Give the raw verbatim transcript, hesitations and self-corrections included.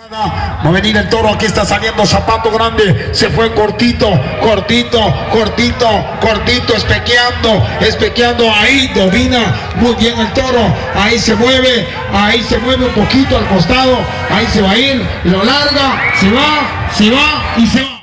Va a venir el toro, aquí está saliendo Zapato Grande, se fue cortito, cortito, cortito, cortito, espequeando, espequeando, ahí domina muy bien el toro, ahí se mueve, ahí se mueve un poquito al costado, ahí se va a ir, lo larga, se va, se va y se va.